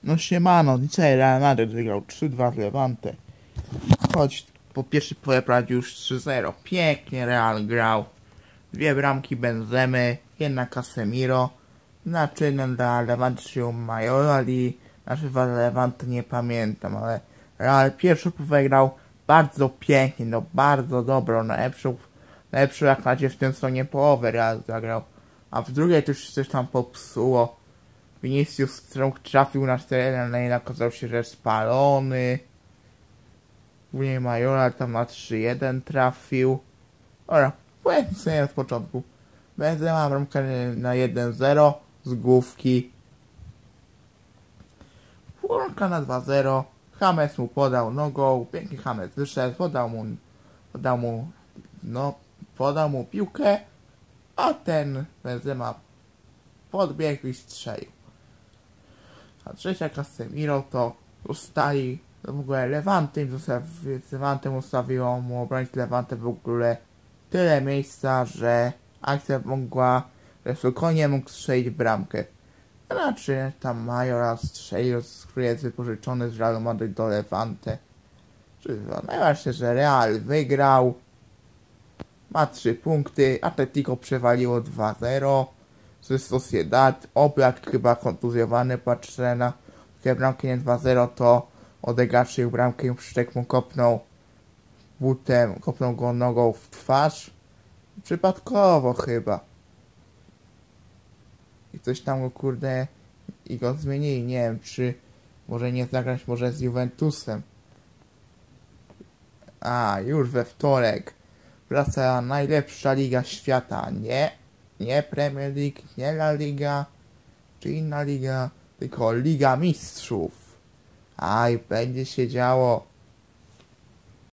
No siemano, dzisiaj Real Madrid wygrał 3-2 z Levante. Choć po pierwszy poprawił już 3-0. Pięknie Real grał. Dwie bramki Benzemy, jedna Casemiro. Na czynnym dla Levante się Majorali. Nazywa Levante nie pamiętam, ale Real pierwszy wygrał bardzo pięknie, no bardzo dobro. Najlepszą jak na razie w tym stronie połowę Real zagrał. A w drugiej to już coś tam popsuło. Vinicius trafił na 4-1, okazał się, że spalony. Później Majoral tam na 3-1 trafił. Dobra, powiedzmy sobie od początku. Benzema bramkę na 1-0 z główki. Bramka na 2-0. James mu podał nogą. Pięknie James wyszedł. Podał mu piłkę. A ten Benzema podbiegł i strzelił. A trzecia Casemiro to ustali w ogóle Levantem ustawiło mu obronić Levante w ogóle tyle miejsca, że akcja mogła, że spokojnie mógł strzelić bramkę. Znaczy tam Majoral strzelił, który jest wypożyczony z Realu Madryt do Levante. Najważniejsze, że Real wygrał. Ma 3 punkty. Atletico przewaliło 2-0. Z Sociedad. Oblak chyba kontuzjowany, patrzę na te bramki nie 2-0, to Odegaard strzelił bramkę i Przyszczek mu kopnął go nogą w twarz. Przypadkowo chyba. I coś tam go kurde i go zmienili. Nie wiem, czy może nie zagrać może z Juventusem. A, już we wtorek wraca najlepsza liga świata. Nie Premier League, nie La Liga, czy inna liga, tylko Liga Mistrzów. Aj, będzie się działo.